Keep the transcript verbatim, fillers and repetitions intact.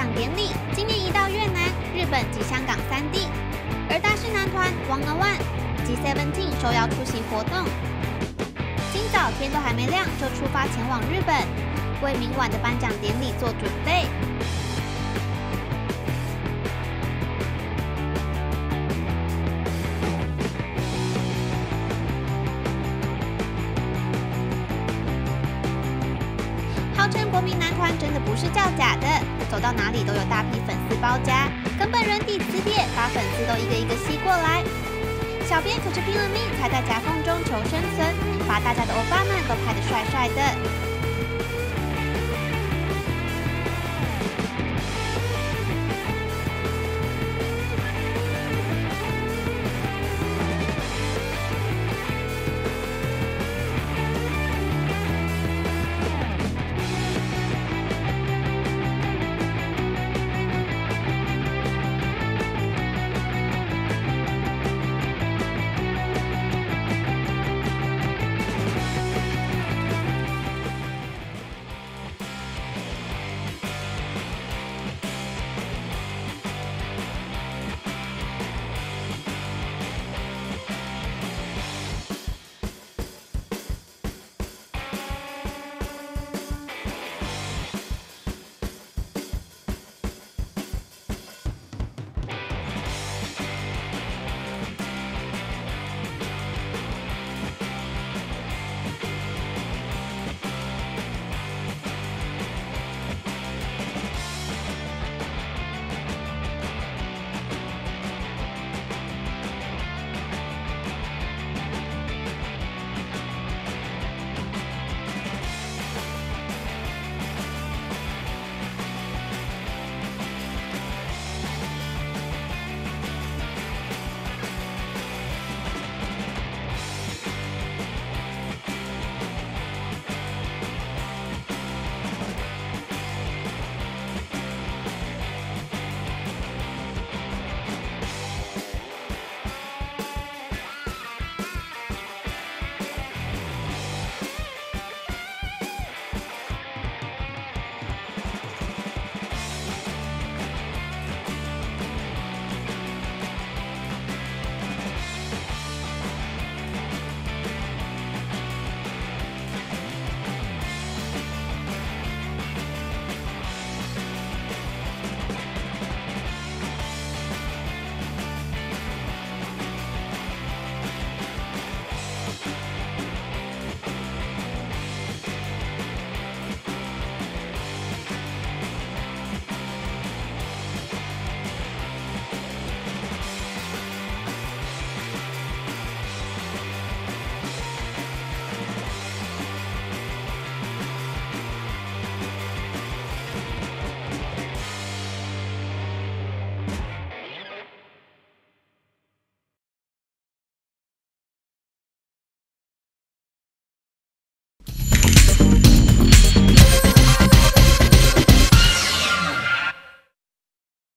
奖典礼今年移到越南、日本及香港三地，而大势男团 One on One 及 Seventeen 受邀出席活动。今早天都还没亮，就出发前往日本，为明晚的颁奖典礼做准备。号称国民男团真的不是造假的，走到哪里都有大批粉丝包夹，根本人底磁铁，把粉丝都一个一个吸过来。小编可是拼了命才在夹缝中求生存，把大家的欧巴们都拍得帅帅的。